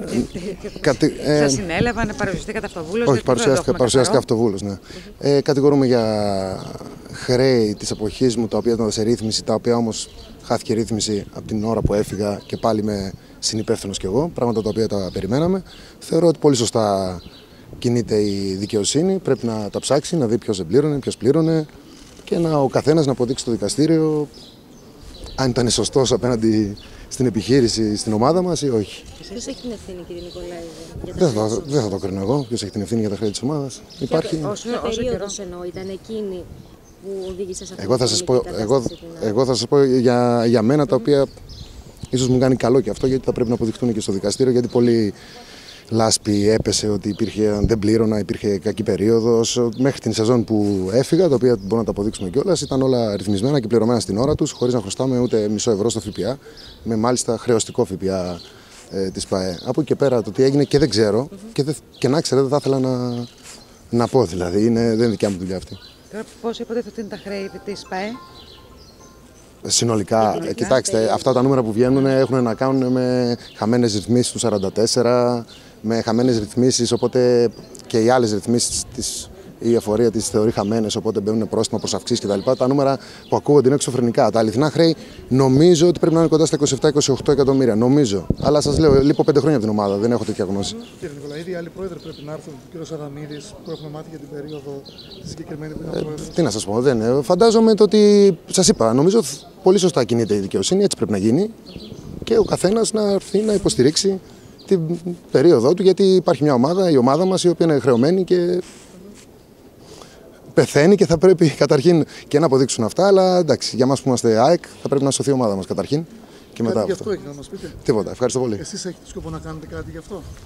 Σας συνέλαβαν, παρουσιαστήκατε αυτοβούλος? Όχι, παρουσιάστηκα αυτοβούλος, ναι. Κατηγορούμε για χρέη της εποχής μου, τα οποία ήταν σε ρύθμιση, τα οποία όμως χάθηκε ρύθμιση από την ώρα που έφυγα και πάλι είμαι συνυπεύθυνος κι εγώ, πράγματα τα οποία τα περιμέναμε. Θεωρώ ότι πολύ σωστά κινείται η δικαιοσύνη, πρέπει να τα ψάξει, να δει ποιος δεν πλήρωνε, ποιος πλήρωνε και ο καθένας να αποδείξει στο δικαστήριο αν ήταν σωστός απέναντι στην επιχείρηση, στην ομάδα μας ή όχι. Ποιος έχει την ευθύνη, κύριε Νικολάηδη? Δεν θα το κρίνω εγώ. Ποιος έχει την ευθύνη για τα χρέη της ομάδας? Υπάρχει. Ποια περίοδος εννοώ ήταν εκείνη που οδήγησε σε αυτό? Εγώ θα σας πω για μένα, τα οποία ίσως μου κάνει καλό και αυτό, γιατί θα πρέπει να αποδειχτούν και στο δικαστήριο, γιατί πολύ λάσπη έπεσε ότι δεν πλήρωνα, υπήρχε κακή περίοδος. Μέχρι την σεζόν που έφυγα, τα οποία μπορούμε να τα αποδείξουμε κιόλας, ήταν όλα ρυθμισμένα και πληρωμένα στην ώρα τους, χωρίς να χρωστάμε ούτε μισό ευρώ στο ΦΠΑ, με μάλιστα χρεωστικό ΦΠΑ της ΠΑΕ. Από εκεί και πέρα το τι έγινε και δεν ξέρω, και να ξέρω, δεν θα ήθελα να πω, δηλαδή δεν είναι δικιά μου δουλειά αυτή. Τώρα πώς υποτίθεται ότι είναι τα χρέη της ΠΑΕ? Συνολικά, κοιτάξτε, αυτά τα νούμερα που βγαίνουν έχουν να κάνουν με χαμένες ρυθμίσεις του 44, με χαμένες ρυθμίσεις, οπότε και οι άλλες ρυθμίσεις η εφορία τις θεωρεί χαμένες, οπότε μπαίνουν πρόστιμα προς αυξήσεις κτλ. Τα νούμερα που ακούγονται είναι εξωφρενικά. Τα αληθινά χρέη νομίζω ότι πρέπει να είναι κοντά στα 27-28 εκατομμύρια. Νομίζω. Αλλά σας λέω, λείπω 5 χρόνια από την ομάδα, δεν έχω τέτοια γνώση. Κύριε Νικολαίδη, οι άλλοι πρόεδροι πρέπει να έρθουν, ο κ. Αδαμίδης, που έχουμε μάθει για την περίοδο τη συγκεκριμένη που είναι πρόεδρος. Τι να σας πω, φαντάζομαι ότι σας είπα, νομίζω πολύ σωστά κινείται η δικαιοσύνη, έτσι πρέπει να γίνει και ο καθένας να έρθει να υποστηρίξει την περίοδο του, γιατί υπάρχει μια ομάδα, η ομάδα μας, η οποία είναι χρεωμένη και πεθαίνει και θα πρέπει καταρχήν και να αποδείξουν αυτά, αλλά εντάξει, για εμάς που είμαστε ΑΕΚ θα πρέπει να σωθεί η ομάδα μας καταρχήν και μετά Κάτι γι' αυτό έχει να μας πείτε? Τίποτα, ευχαριστώ πολύ. Εσείς έχετε σκοπό να κάνετε κάτι γι' αυτό?